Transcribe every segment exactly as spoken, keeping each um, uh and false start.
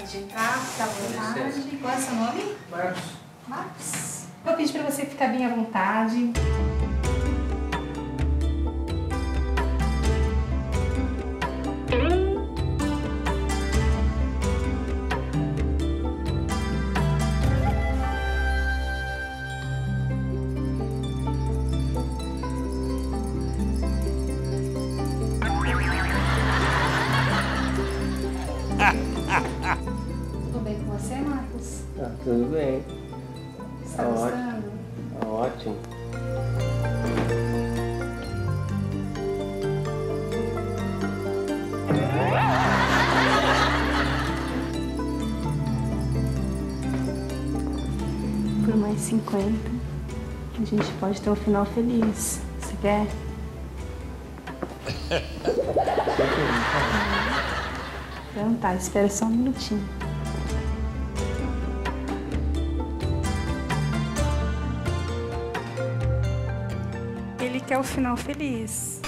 Pode entrar, fica à vontade. Qual é o seu nome? Marcos. Marcos. Vou pedir para você ficar bem à vontade. Tudo bem com você, Marcos? Tá tudo bem. Está Tá gostando? Tá ótimo. Por mais cinquenta, a gente pode ter um final feliz. Você quer? Então tá, espera só um minutinho. Ele quer o final feliz.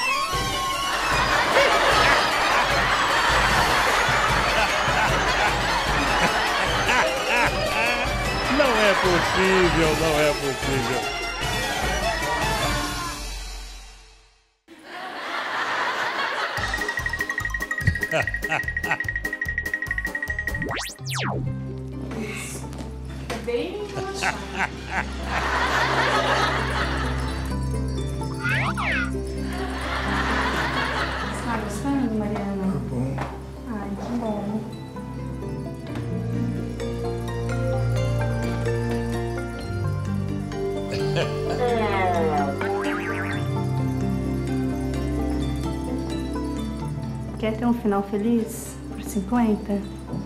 Não é possível, não é possível. Isso. Fica bem relaxado. Você tá gostando, Mariana? Tá bom. Ai, que bom. Quer ter um final feliz por cinquenta?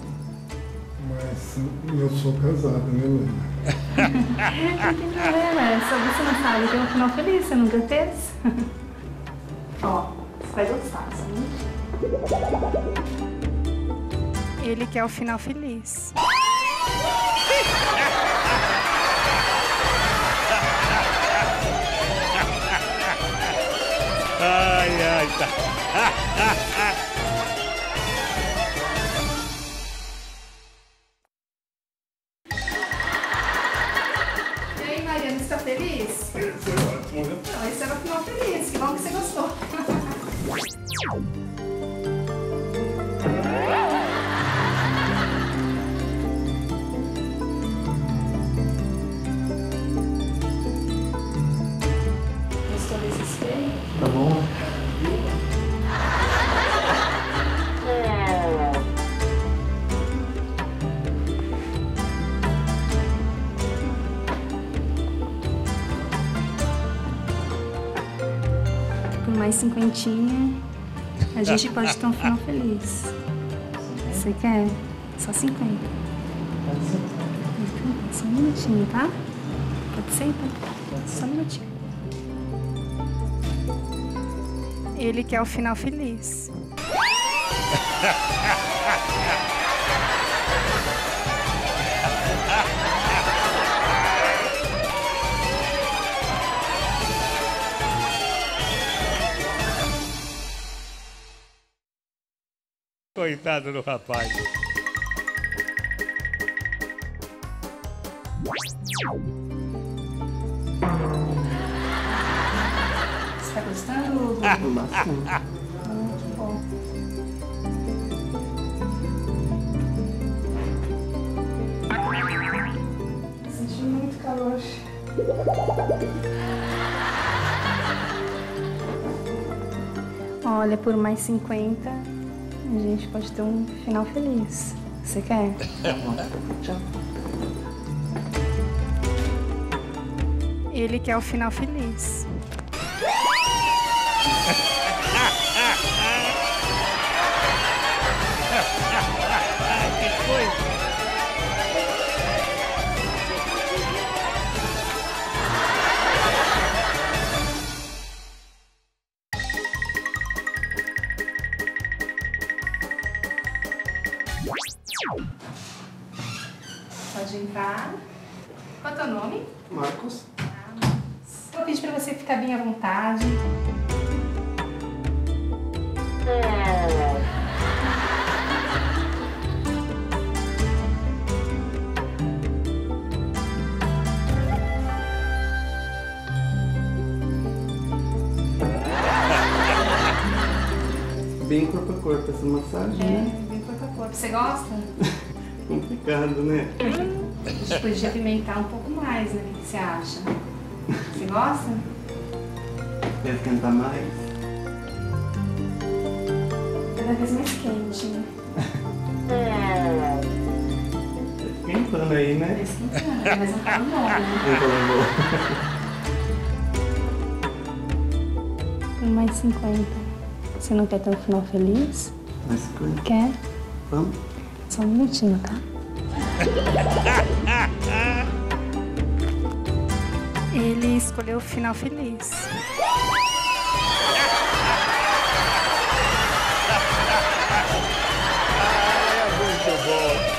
Mas eu sou casado, né, Lena? Não tem problema, é só você não sabe ter um final feliz, você nunca fez? Ó, você vai gostar, só um minutinho. Ele quer o final feliz. Ai, ai, tá. E aí, Mariana, você tá feliz? Foi ótimo, né? Não, esse era o final feliz, que bom que você gostou. Gostou desse espelho? Tá bom? Por mais cinquentinha, a gente pode ter um final feliz. Você quer? Só cinquenta. Então, só um minutinho, tá? Pode ser, então? Só um minutinho. Ele quer o final feliz. Coitado do rapaz. Você tá gostando, Hugo? Bastante. Ah, que bom. Senti muito calor. Olha, por mais cinquenta, a gente pode ter um final feliz. Você quer? Tchau. Ele quer o final feliz. Que coisa. Pode entrar. Qual é o teu nome? Marcos. Vou pedir para você ficar bem à vontade. Bem corpo a corpo essa massagem, É, né? bem corpo a corpo. Você gosta? Complicado, né? A gente podia apimentar um pouco mais, né? O que você acha? Você gosta? Quer esquentar mais? Cada vez mais quente, né? Tá esquentando aí, Tá né? esquentando, mas não tá bom, né? Não falou. Mais cinquenta. Você não quer ter um final feliz? Mais coisa. Quer? Vamos? Só um minutinho, tá? Ele escolheu o final feliz. É muito bom.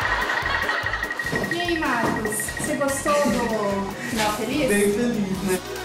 E aí, Marcos? Você gostou do final feliz? Bem feliz, né?